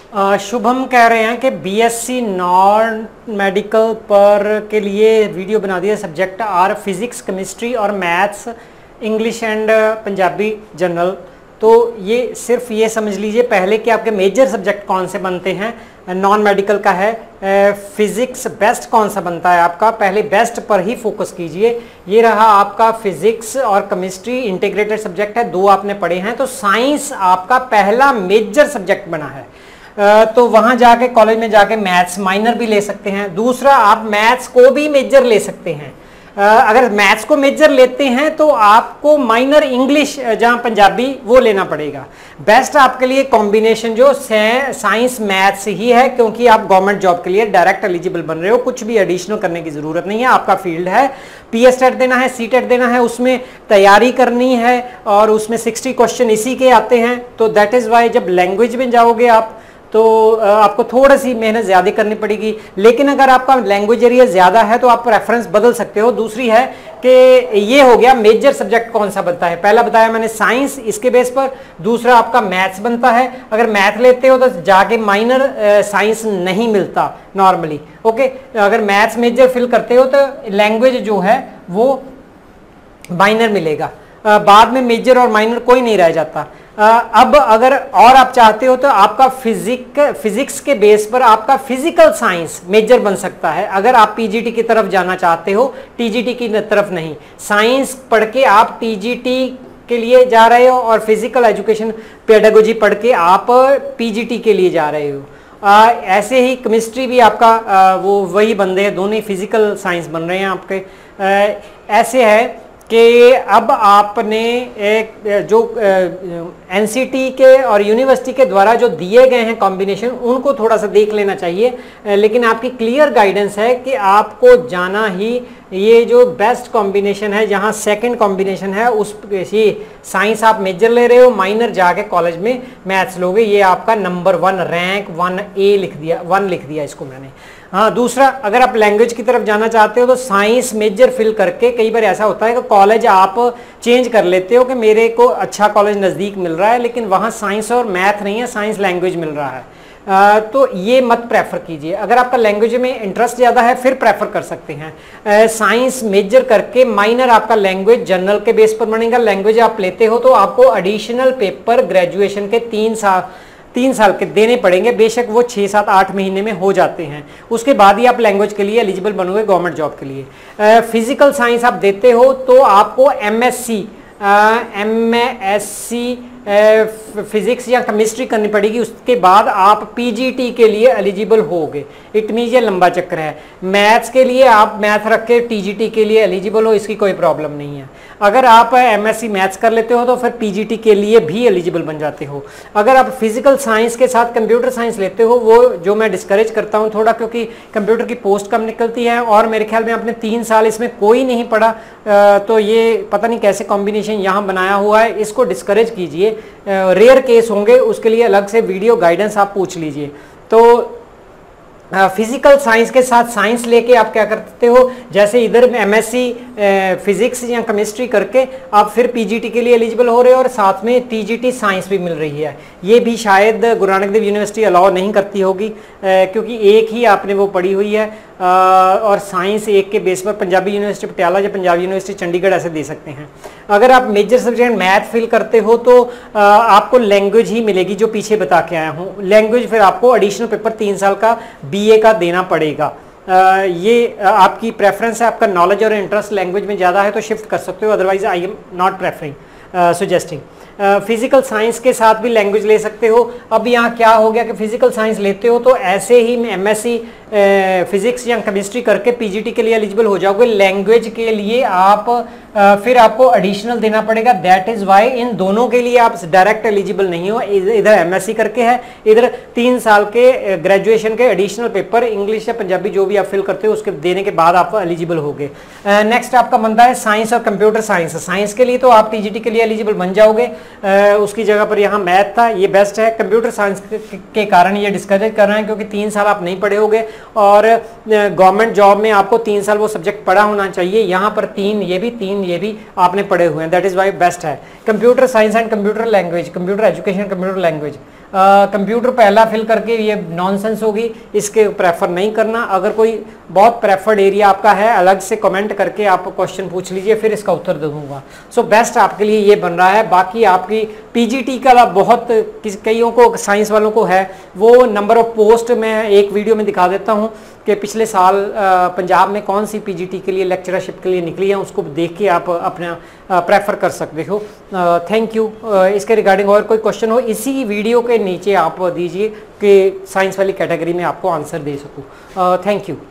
शुभम कह रहे हैं कि बीएससी नॉन मेडिकल पर के लिए वीडियो बना दिया। सब्जेक्ट आर फिजिक्स, केमिस्ट्री और maths, English and Punjabi general. तो ये सिर्फ ये समझ लीजिए पहले कि आपके मेजर सब्जेक्ट कौन से बनते हैं। नॉन मेडिकल का है फिजिक्स, बेस्ट कौन सा बनता है आपका, पहले बेस्ट पर ही फोकस कीजिए। ये रहा आपका फिजिक्स और केमिस्ट्री इंटीग्रेटेड सब्जेक्ट है, दो आपने पढ़े हैं। तो साइंस आपका पहला मेजर सब्जेक्ट बना है। तो वहां जाके कॉलेज में जाके मैथ्स माइनर भी ले सकते हैं। दूसरा, आप मैथ्स को भी मेजर ले सकते हैं। अगर मैथ्स को मेजर लेते हैं तो आपको माइनर इंग्लिश जहां पंजाबी वो लेना पड़ेगा। बेस्ट आपके लिए कॉम्बिनेशन जो साइंस मैथ्स ही है, क्योंकि आप गवर्नमेंट जॉब के लिए डायरेक्ट एलिजिबल बन रहे हो, कुछ भी एडिशनल करने की जरूरत नहीं है। आपका फील्ड है, पीएस टेट देना है, सी टेट देना है, उसमें तैयारी करनी है और उसमें 60 क्वेश्चन इसी के आते हैं। तो दैट इज वाई जब लैंग्वेज में जाओगे आप तो आपको थोड़ी सी मेहनत ज़्यादा करनी पड़ेगी। लेकिन अगर आपका लैंग्वेज एरिया ज़्यादा है तो आप रेफरेंस बदल सकते हो। दूसरी है कि ये हो गया मेजर सब्जेक्ट कौन सा बनता है। पहला बताया मैंने साइंस, इसके बेस पर। दूसरा आपका मैथ्स बनता है। अगर मैथ लेते हो तो जाके माइनर साइंस नहीं मिलता नॉर्मली। ओके, अगर मैथ्स मेजर फिल करते हो तो लैंग्वेज जो है वो माइनर मिलेगा। बाद में मेजर और माइनर कोई नहीं रह जाता। अब अगर और आप चाहते हो तो आपका फिजिक्स के बेस पर आपका फिजिकल साइंस मेजर बन सकता है। अगर आप पीजीटी की तरफ जाना चाहते हो, टीजीटी की तरफ नहीं। साइंस पढ़ के आप टीजीटी के लिए जा रहे हो और फिजिकल एजुकेशन पेडागोजी पढ़ के आप पीजीटी के लिए जा रहे हो। ऐसे ही केमिस्ट्री भी आपका वो वही बंदे हैं, दोनों फिजिकल साइंस बन रहे हैं आपके। ऐसे है कि अब आपने एक जो एनसीटी के और यूनिवर्सिटी के द्वारा जो दिए गए हैं कॉम्बिनेशन, उनको थोड़ा सा देख लेना चाहिए। लेकिन आपकी क्लियर गाइडेंस है कि आपको जाना ही ये जो बेस्ट कॉम्बिनेशन है, जहां सेकंड कॉम्बिनेशन है उस साइंस आप मेजर ले रहे हो, माइनर जाके कॉलेज में मैथ्स लोगे। ये आपका नंबर 1 रैंक 1A लिख दिया, 1 लिख दिया इसको मैंने। हाँ, दूसरा अगर आप लैंग्वेज की तरफ जाना चाहते हो तो साइंस मेजर फिल करके, कई बार ऐसा होता है कि कॉलेज आप चेंज कर लेते हो कि मेरे को अच्छा कॉलेज नज़दीक मिल रहा है लेकिन वहाँ साइंस और मैथ नहीं है, साइंस लैंग्वेज मिल रहा है। तो ये मत प्रेफर कीजिए। अगर आपका लैंग्वेज में इंटरेस्ट ज़्यादा है फिर प्रेफर कर सकते हैं। साइंस मेजर करके माइनर आपका लैंग्वेज जनरल के बेस पर बनेगा। लैंग्वेज आप लेते हो तो आपको एडिशनल पेपर ग्रेजुएशन के 3 साल के देने पड़ेंगे। बेशक वो 6, 7, 8 महीने में हो जाते हैं। उसके बाद ही आप लैंग्वेज के लिए एलिजिबल बनोगे गवर्नमेंट जॉब के लिए। फिजिकल साइंस आप देते हो तो आपको एमएससी फिजिक्स या केमिस्ट्री करनी पड़ेगी। उसके बाद आप पीजीटी के लिए एलिजिबल होगे। इट मीन ये लंबा चक्कर है। मैथ्स के लिए आप मैथ रख के टीजीटी के लिए एलिजिबल हो, इसकी कोई प्रॉब्लम नहीं है। अगर आप एमएससी मैथ्स कर लेते हो तो फिर पीजीटी के लिए भी एलिजिबल बन जाते हो। अगर आप फिजिकल साइंस के साथ कंप्यूटर साइंस लेते हो, वो जो मैं डिस्करेज करता हूँ थोड़ा, क्योंकि कंप्यूटर की पोस्ट कम निकलती है और मेरे ख्याल में आपने 3 साल इसमें कोई नहीं पढ़ा, तो ये पता नहीं कैसे कॉम्बिनेशन यहाँ बनाया हुआ है, इसको डिस्करेज कीजिए। रेयर केस होंगे, उसके लिए अलग से वीडियो गाइडेंस आप पूछ लीजिए। तो फिजिकल साइंस के साथ साइंस लेके आप क्या करते हो, जैसे इधर एमएससी फिजिक्स या केमिस्ट्री करके आप फिर पीजीटी के लिए एलिजिबल हो रहे हो और साथ में टीजीटी साइंस भी मिल रही है। ये भी शायद गुरु नानक देव यूनिवर्सिटी अलाउ नहीं करती होगी, क्योंकि एक ही आपने वो पढ़ी हुई है। और साइंस एक के बेस पर पंजाबी यूनिवर्सिटी पटियाला या पंजाबी यूनिवर्सिटी चंडीगढ़ ऐसे दे सकते हैं। अगर आप मेजर सब्जेक्ट मैथ फिल करते हो तो आपको लैंग्वेज ही मिलेगी जो पीछे बता के आया हूँ। लैंग्वेज फिर आपको एडिशनल पेपर 3 साल का बीए का देना पड़ेगा। ये आपकी प्रेफरेंस है, आपका नॉलेज और इंटरेस्ट लैंग्वेज में ज़्यादा है तो शिफ्ट कर सकते हो, otherwise I am not preferring suggesting. Physical science के साथ भी लैंग्वेज ले सकते हो। अब यहाँ क्या हो गया कि फिजिकल साइंस लेते हो तो ऐसे ही एमएससी फिजिक्स या केमिस्ट्री करके पीजीटी के लिए एलिजिबल हो जाओगे। लैंग्वेज के लिए आप फिर आपको एडिशनल देना पड़ेगा। दैट इज वाई इन दोनों के लिए आप डायरेक्ट एलिजिबल नहीं हो। इधर एमएससी करके है, इधर 3 साल के ग्रेजुएशन के एडिशनल पेपर इंग्लिश या पंजाबी जो भी आप फिल करते हो उसके देने के बाद आप एलिजिबल होगे। नेक्स्ट आपका बनता है साइंस और कंप्यूटर साइंस। साइंस के लिए तो आप टीजीटी के लिए एलिजिबल बन जाओगे, उसकी जगह पर यहाँ मैथ था, ये बेस्ट है। कंप्यूटर साइंस के कारण ये डिस्करेज कर रहे हैं क्योंकि 3 साल आप नहीं पढ़े होगे और गवर्नमेंट जॉब में आपको 3 साल वो सब्जेक्ट पढ़ा होना चाहिए। यहाँ पर 3 ये भी आपने पढ़े हुए हैं। दैट इज वाई बेस्ट है computer science and computer language, computer education, computer language. Computer पहला फिल करके ये नॉनसेंस होगी, इसके प्रेफर नहीं करना। अगर कोई बहुत प्रेफर्ड एरिया आपका है, अलग से कमेंट करके आप क्वेश्चन पूछ लीजिए, फिर इसका उत्तर दूंगा। सो बेस्ट आपके लिए ये बन रहा है। बाकी आपकी पीजीटी का बहुत कईयों को, साइंस वालों को है, वो नंबर ऑफ पोस्ट मैं एक वीडियो में दिखा देता हूँ कि पिछले साल पंजाब में कौन सी पीजीटी के लिए लेक्चरशिप के लिए निकली है, उसको देख के आप अपना प्रेफर कर सकते हो। Thank you. इसके रिगार्डिंग और कोई क्वेश्चन हो इसी वीडियो के नीचे आप दीजिए कि साइंस वाली कैटेगरी में आपको आंसर दे सकूँ। Thank you.